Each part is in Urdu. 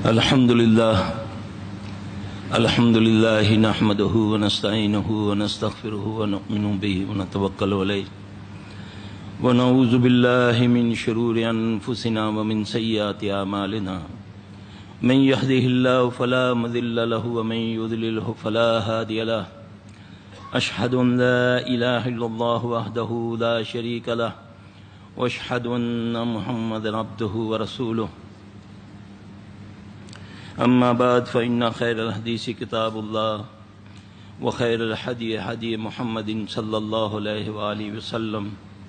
الحمد لله نحمده ونستعينه ونستغفره ونؤمن به ونتوكل عليه ونعوذ بالله من شرور أنفسنا ومن سيئات أعمالنا من يهده الله فلا مضل له ومن يضلله فلا هادي له أشهد أن لا إله إلا الله وحده لا شريك له وأشهد أن محمدا عبده ورسوله أما بعد فإن خير الحديث كتاب الله وخير الهدي هدي محمد صلى الله عليه وآله وسلم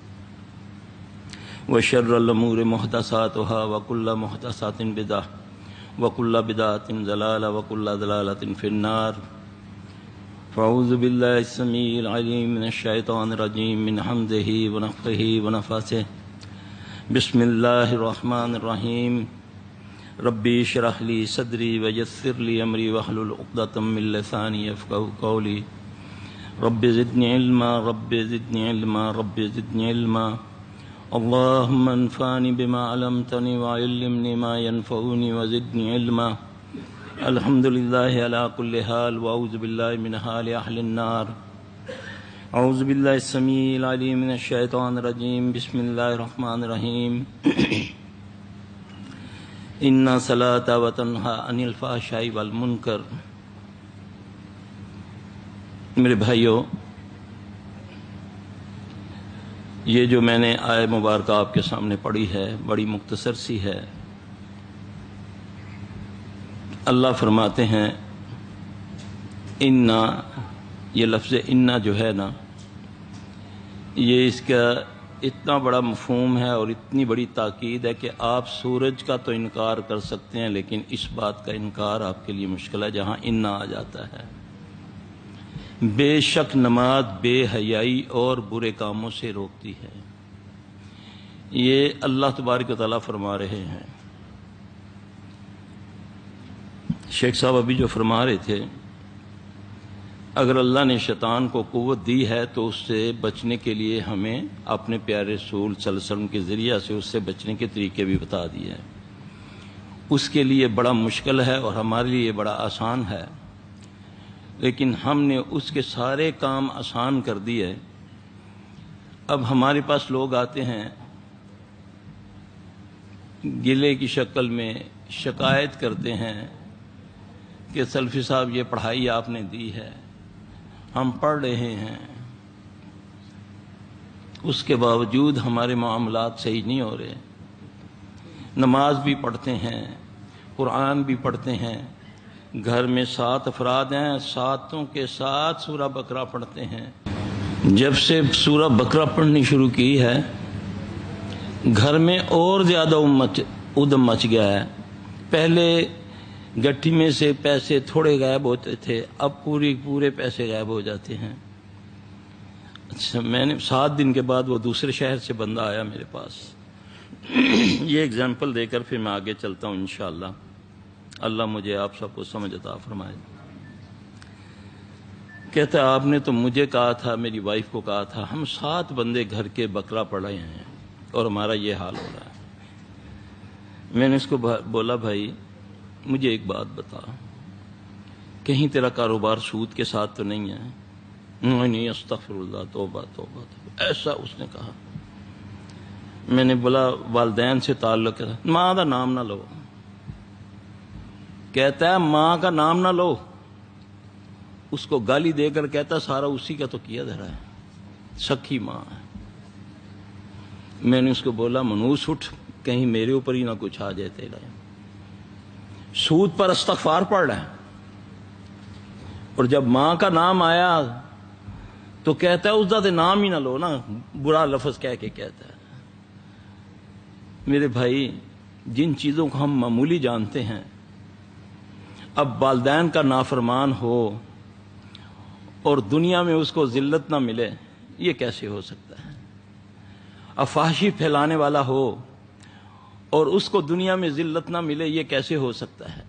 وشر الأمور محدثاتها وكل محدثات بدعة وكل بدعة ضلالة وكل ضلالة في النار فأعوذ بالله السميع العليم من الشيطان الرجيم من حمده ونفخه ونفثه بسم الله الرحمن الرحيم ربی اشرح لي صدری ويسر لي امری واحلل عقدة من لسانی يفقهوا قولی رب زدنی علما رب زدنی علما رب زدنی علما اللهم انفعني بما علمتني وعلمني ما ينفعني وزدني علما الحمد لله على كل حال واعوذ بالله من حال اهل النار اعوذ بالله السميع العليم من الشيطان الرجيم بسم الله الرحمن الرحيم ان صلاۃ و تنہا عن الفحشاء والمنکر۔ میرے بھائیو، یہ جو میں نے آیت مبارکہ آپ کے سامنے پڑھی ہے بڑی مختصر سی ہے۔ اللہ فرماتے ہیں انا، یہ لفظ انا جو ہے نا، یہ اس کا اتنا بڑا مفہوم ہے اور اتنی بڑی تاکید ہے کہ آپ سورج کا تو انکار کر سکتے ہیں لیکن اس بات کا انکار آپ کے لیے مشکل ہے جہاں انا آ جاتا ہے۔ بے شک نماز بے حیائی اور برے کاموں سے روکتی ہے، یہ اللہ تبارک و تعالیٰ فرما رہے ہیں۔ شیخ صاحب ابھی جو فرما رہے تھے، اگر اللہ نے شیطان کو قوت دی ہے تو اس سے بچنے کے لیے ہمیں اپنے پیارے رسول صلی اللہ علیہ وسلم کے ذریعہ سے اس سے بچنے کے طریقے بھی بتا دیے ہیں۔ اس کے لیے بڑا مشکل ہے اور ہمارے لیے بڑا آسان ہے، لیکن ہم نے اس کے سارے کام آسان کر دیے۔ اب ہمارے پاس لوگ آتے ہیں گلے کی شکل میں، شکایت کرتے ہیں کہ سلفی صاحب یہ پڑھائی آپ نے دی ہے، ہم پڑھ رہے ہیں، اس کے باوجود ہمارے معاملات صحیح نہیں ہو رہے۔ نماز بھی پڑھتے ہیں، قرآن بھی پڑھتے ہیں، گھر میں 7 افراد ہیں، 7 کے ساتھ سورہ بقرہ پڑھتے ہیں۔ جب سے سورہ بقرہ پڑھنی شروع کی ہے گھر میں اور زیادہ ادم مچ گیا ہے۔ پہلے گٹھی میں سے پیسے تھوڑے غائب ہوتے تھے، اب پورے پیسے غائب ہو جاتے ہیں۔ اچھا، میں نے 7 دن کے بعد وہ دوسرے شہر سے بندہ آیا میرے پاس۔ یہ اگزامپل دے کر پھر میں آگے چلتا ہوں انشاءاللہ۔ اللہ مجھے آپ سب کو سمجھ عطا فرمائے۔ کہتا ہے آپ نے تو مجھے کہا تھا، میری وائف کو کہا تھا، ہم 7 بندے گھر کے بقرہ پڑھ رہے ہیں اور ہمارا یہ حال ہو رہا ہے۔ میں نے اس کو بولا بھائی مجھے ایک بات بتا، کہیں تیرا کاروبار سود کے ساتھ تو نہیں ہے؟ نہیں، استغفر اللہ، توبہ توبہ توبہ، ایسا اس نے کہا۔ میں نے بولا والدین سے تعلق ہے؟ ماں کا نام نہ لو۔ کہتا ہے ماں کا نام نہ لو، اس کو گالی دے کر کہتا سارا اسی کا تو کیا دھرا ہے، سکی ماں ہے۔ میں نے اس کو بولا منوس اٹھ، کہیں میرے اوپر ہی نہ کچھ آ جائے تیرا۔ سود پر استغفار پڑھ رہا ہے اور جب ماں کا نام آیا تو کہتا ہے اس ذات نام ہی نہ لو نا، برا لفظ کہہ کے کہتا ہے۔ میرے بھائی، جن چیزوں کو ہم معمولی جانتے ہیں، اب والدین کا نافرمان ہو اور دنیا میں اس کو ذلت نہ ملے، یہ کیسے ہو سکتا ہے؟ اب فحاشی پھیلانے والا ہو اور اس کو دنیا میں ذلت نہ ملے، یہ کیسے ہو سکتا ہے؟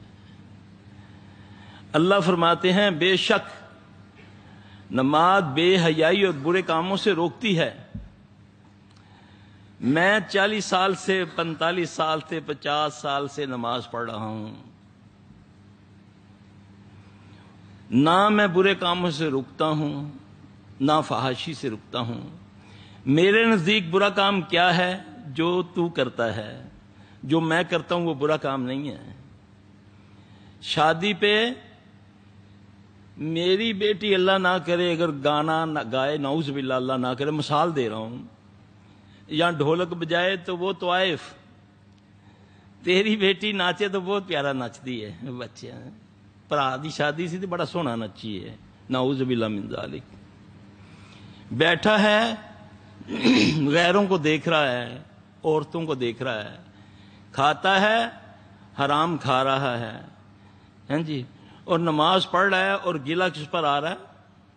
اللہ فرماتے ہیں بے شک نماز بے حیائی اور برے کاموں سے روکتی ہے۔ میں 40 سال سے 45 سال سے 50 سال سے نماز پڑھ رہا ہوں، نہ میں برے کاموں سے رکتا ہوں، نہ فحاشی سے رکتا ہوں۔ میرے نزدیک برا کام کیا ہے؟ جو تو کرتا ہے، جو میں کرتا ہوں وہ برا کام نہیں ہے۔ شادی پہ میری بیٹی اللہ نہ کرے اگر گانا نہ گائے، نعوذ باللہ اللہ نہ کرے، مثال دے رہا ہوں، یا ڈھولک بجائے تو وہ طوائف، تیری بیٹی ناچے تو بہت پیارا نچتی ہے، بچے پرا دی شادی سی تو بڑا سونا نچی ہے، نعوذ باللہ من ذالک۔ بیٹھا ہے غیروں کو دیکھ رہا ہے، عورتوں کو دیکھ رہا ہے، کھاتا ہے حرام کھا رہا ہے، ہاں جی، اور نماز پڑھ رہا ہے، اور گلہ کس پر آ رہا ہے؟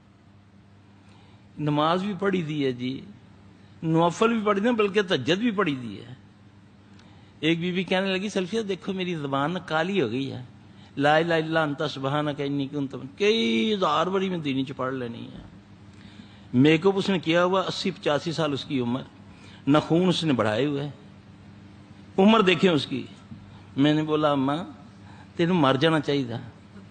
نماز بھی پڑھی دی ہے جی، نوفل بھی پڑھی دی، بلکہ تہجد بھی پڑھی دی ہے۔ ایک بی بی کہنے لگی سلفیہ دیکھو میری زبان کالی ہو گئی ہے، لا الہ الا انت سبحانک انی کنت، کئی ہزار باری میں دینی چ پڑھ لینی ہے۔ میک اپ اس نے کیا ہوا 80-85 سال اس کی عمر، ناخون اس نے بڑھائے ہوئے، عمر دیکھیں اس کی۔ میں نے بولا اماں تینوں مر جانا چاہیے تھا،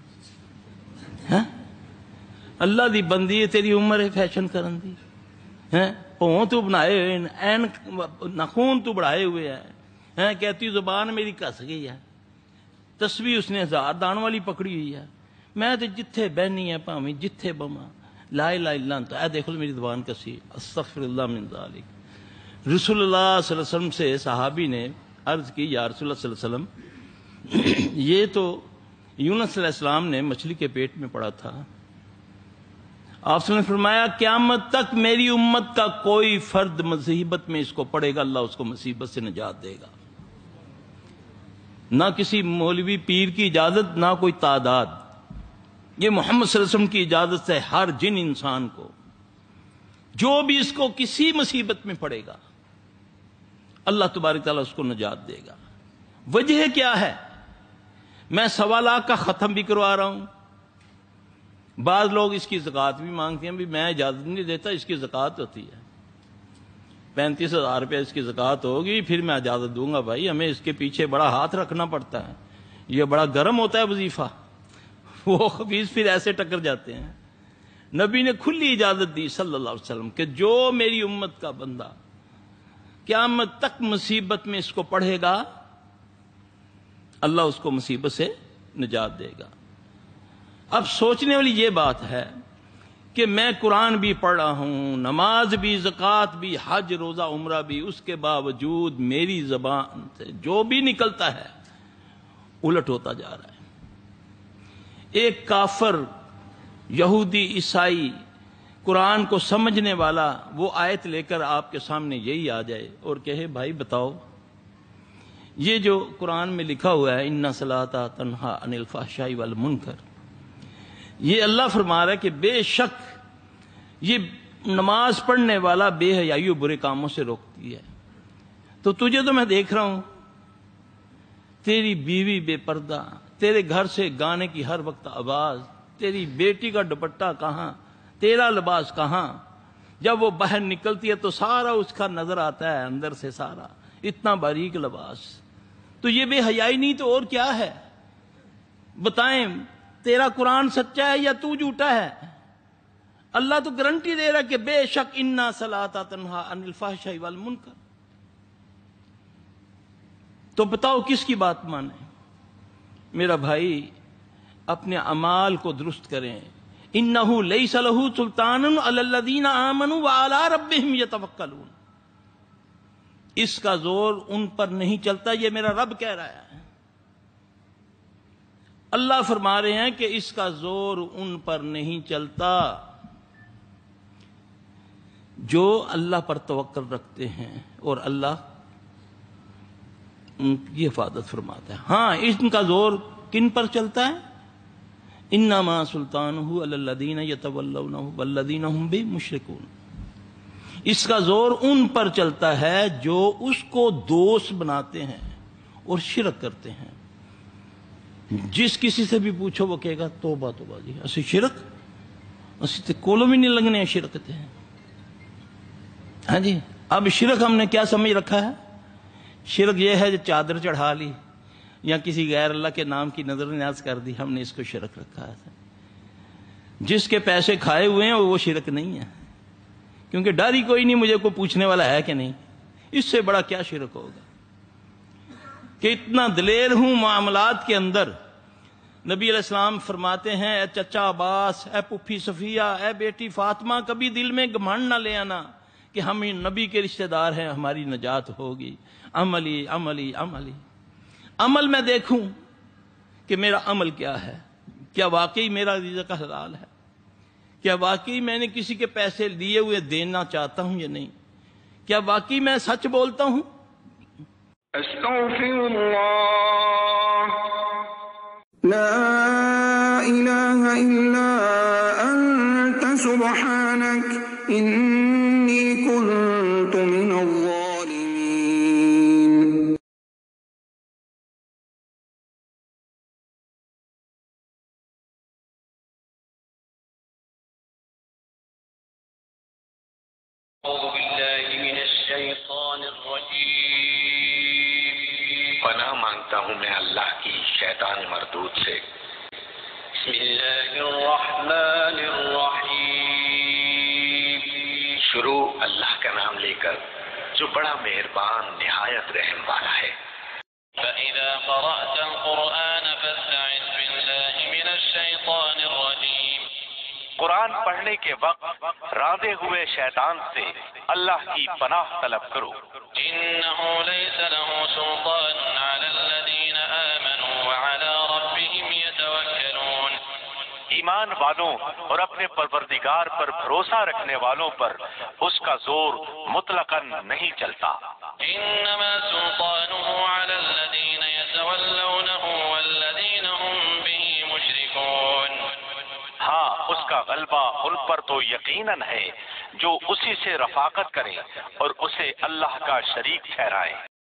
اللہ دی بندی ہے، تیری عمر ہے فیشن کرن دی، پوں تو بنائے ہوئے، این ناخون تو بڑھائے ہوئے ہے، کہتی زبان میری کس گئی ہے، تسبیح اس نے 1000 دان والی پکڑی ہوئی ہے، میں تو جتھے بہنی ہے پاویں جتھے بما لا الہ الا انت، اے دیکھو میری زبان کسی، استغفر اللہ من ذالک۔ رسول اللہ صلی اللہ علیہ وسلم سے صحابی نے عرض کی یا رسول اللہ صلی اللہ علیہ وسلم یہ تو یونس علیہ السلام نے مچھلی کے پیٹ میں پڑا تھا، آپ صلی اللہ علیہ وسلم نے فرمایا قیامت تک میری امت کا کوئی فرد مصیبت میں اس کو پڑے گا، اللہ اس کو مصیبت سے نجات دے گا، نہ کسی مولوی پیر کی اجازت، نہ کوئی تعداد، یہ محمد صلی اللہ علیہ وسلم کی اجازت سے ہر جن انسان کو جو بھی اس کو کسی مصیبت میں پڑے گا اللہ تبارک تعالیٰ اس کو نجات دے گا۔ وجہ کیا ہے؟ میں 1.25 لاکھ کا ختم بھی کروا رہا ہوں، بعض لوگ اس کی زکوٰۃ بھی مانگتے ہیں، بھی میں اجازت نہیں دیتا، اس کی زکوٰۃ ہوتی ہے، 35,000 روپے اس کی زکوٰۃ ہوگی پھر میں اجازت دوں گا۔ بھائی ہمیں اس کے پیچھے بڑا ہاتھ رکھنا پڑتا ہے، یہ بڑا گرم ہوتا ہے وظیفہ، وہ خبیث پھر ایسے ٹکر جاتے ہیں۔ نبی نے کھلی اجازت دی صلی اللہ علیہ وسلم کہ جو میری امت کا بندہ قیامت تک مصیبت میں اس کو پڑھے گا اللہ اس کو مصیبت سے نجات دے گا۔ اب سوچنے والی یہ بات ہے کہ میں قرآن بھی پڑھ رہا ہوں، نماز بھی، زکوٰۃ بھی، حج روزہ عمرہ بھی، اس کے باوجود میری زبان سے جو بھی نکلتا ہے الٹ ہوتا جا رہا ہے۔ ایک کافر، یہودی، عیسائی، قرآن کو سمجھنے والا وہ آیت لے کر آپ کے سامنے یہی آ جائے اور کہے بھائی بتاؤ یہ جو قرآن میں لکھا ہوا ہے اِنَّ الصَّلَاةَ تَنْہَىٰ عَنِ الْفَحْشَاءِ وَالْمُنکَرِ، یہ اللہ فرما رہا ہے کہ بے شک یہ نماز پڑھنے والا بے حیائی و برے کاموں سے روکتی ہے۔ تو تجھے تو میں دیکھ رہا ہوں، تیری بیوی بے پردہ، تیرے گھر سے گانے کی ہر وقت آواز، تیری بیٹی کا دوپٹہ کہاں، تیرا لباس کہاں، جب وہ باہر نکلتی ہے تو سارا اس کا نظر آتا ہے اندر سے، سارا اتنا باریک لباس، تو یہ بے حیائی نہیں تو اور کیا ہے؟ بتائیں تیرا قرآن سچا ہے یا تو جھوٹا ہے؟ اللہ تو گارنٹی دے رہا کہ بے شک اِنَّ الصَّلَاةَ تَنْہَىٰ عَنِ الْفَحْشَاءِ وَالْمُنکَرِ۔ تو بتاؤ کس کی بات مانیں؟ میرا بھائی اپنے اعمال کو درست کریں۔ اِنَّهُ لَيْسَ لَهُ سُلْطَانٌ عَلَى الَّذِينَ آمَنُوا وَعَلَىٰ رَبِّهِمْ يَتَوَكَّلُونَ، اس کا زور ان پر نہیں چلتا، یہ میرا رب کہہ رہا ہے۔ اللہ فرما رہے ہیں کہ اس کا زور ان پر نہیں چلتا جو اللہ پر توکل رکھتے ہیں اور اللہ ان کی حفاظت فرماتا ہے۔ ہاں ان کا زور کن پر چلتا ہے؟ انما سلطانہ علی الذین یتولونہ والذین ہم بہ مشرکون، اس کا زور ان پر چلتا ہے جو اس کو دوست بناتے ہیں اور شرک کرتے ہیں۔ جس کسی سے بھی پوچھو وہ کہے گا توبہ توبہ جی اسی شرک اسی تے کولو بھی نہیں لگنے شرک تے۔ ہاں جی، اب شرک ہم نے کیا سمجھ رکھا ہے؟ شرک یہ ہے جو چادر چڑھا لی یا کسی غیر اللہ کے نام کی نظر نیاز کر دی، ہم نے اس کو شرک رکھا ہے۔ جس کے پیسے کھائے ہوئے ہیں وہ شرک نہیں ہے، کیونکہ ڈر ہی کوئی نہیں مجھے کوئی پوچھنے والا ہے کہ نہیں۔ اس سے بڑا کیا شرک ہوگا کہ اتنا دلیر ہوں معاملات کے اندر۔ نبی علیہ السلام فرماتے ہیں، اے چچا عباس، اے پھوپھی صفیہ، اے بیٹی فاطمہ، کبھی دل میں گھمنڈ نہ لے آنا کہ ہم نبی کے رشتہ دار ہیں، ہماری نجات ہوگی۔ عملی عملی عملی، عمل میں دیکھوں کہ میرا عمل کیا ہے، کیا واقعی میرا رزق حلال ہے، کیا واقعی میں نے کسی کے پیسے لیے ہوئے دینا چاہتا ہوں یا نہیں، کیا واقعی میں سچ بولتا ہوں۔ استغفر اللہ لا الہ الا انت سبحانک انی کنت من الظالمین۔ اعوذ باللہ من الشیطان الرجیم۔ پناہ مانگتا ہوں میں اللہ کی شیطان مردود سے۔ بسم اللہ الرحمن الرحیم۔ شروع اللہ کا نام لے کر جو بڑا مہربان نہایت رحم والا ہے۔ فَإِذَا قَرَأْتَ الْقُرْآنَ فَاسْتَعِذْ بِاللَّهِ مِنَ الشَّيْطَانِ الرَّجِيمِ۔ قرآن پڑھنے کے وقت راندے ہوئے شیطان سے اللہ کی پناہ طلب کرو۔ إِنَّهُ لَيْسَ لَهُ سُلْطَانٌ عَلَى الَّذِينَ آمَنُوا وَعَلَى رَبِّهِمْ يَتَوَكَّلُونَ۔ ایمان والوں اور اپنے پروردگار پر بھروسہ رکھنے والوں پر اس کا زور مطلقاً نہیں چلتا۔ إِنَّمَا سُلْطَانُهُ عَلَى الَّذِينَ يَتَوَلَّوْنَهُ وَالَّذِينَ هُمْ بِهِ مُشْرِكُونَ۔ ہاں، اس کا غلبہ ان پر تو یقیناً ہے جو اسی سے رفاقت کریں اور اسے اللہ کا شریک ٹھہرائیں۔